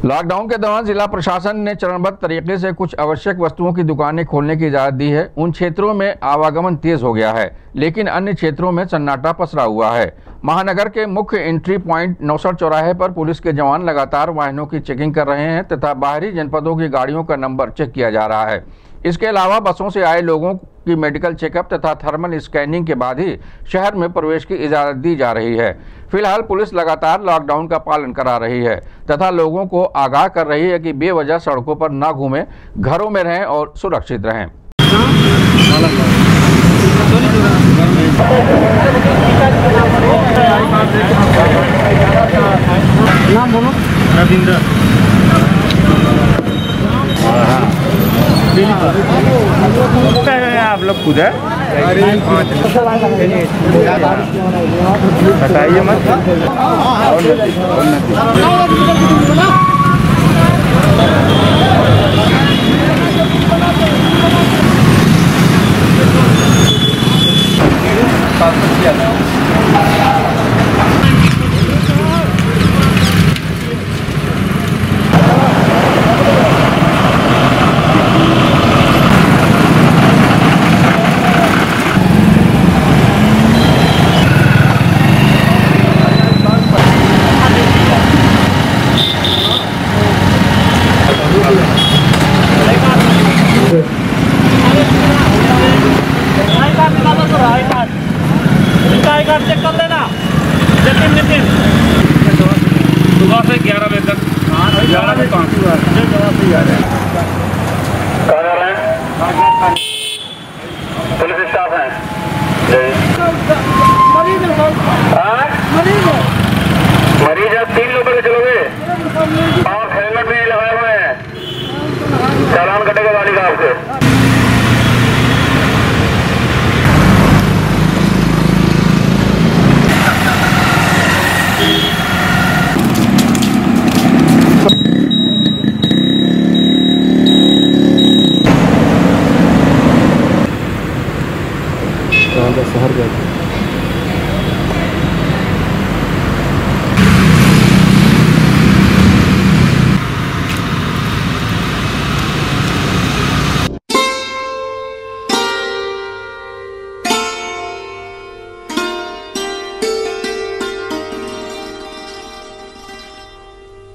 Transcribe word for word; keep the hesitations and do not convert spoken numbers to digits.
Lockdown के दौरान जिला प्रशासन ने चरणबद्ध तरीके से कुछ आवश्यक वस्तुओं की दुकानें खोलने की इजाजत दी है। उन क्षेत्रों में आवागमन तेज हो गया है, लेकिन अन्य क्षेत्रों में सन्नाटा पसरा हुआ है। महानगर के मुख्य एंट्री पॉइंट नौसर चौराहे पर पुलिस के जवान लगातार वाहनों की चेकिंग कर रहे हैं तथा बाहरी जनपदों की गाड़ियों का नंबर चेक किया जा रहा है। इसके अलावा बसों से आए लोगों की मेडिकल चेकअप तथा थर्मल स्कैनिंग के बाद ही शहर में प्रवेश की इजाजत दी जा रही है। फिलहाल पुलिस लगातार लॉकडाउन का पालन करा रही है तथा लोगों को आगाह कर रही है कि बेवजह सड़कों पर न घूमें, घरों में रहें और सुरक्षित रहें। नाम बोलो। रविंद्र। आप लोग खुद है बताइए मत। और नदी, और चेक कर लेना। नितिन नितिन सुबह से ग्यारह बजे तक ग्यारह बजे पाँच पुलिस स्टाफ है। मरीज आप तीन लोगों के चलोगे और हेलमेट भी लगाए हुए हैं, चालान कटेगा गाड़ी का आपसे। शहर गए थे।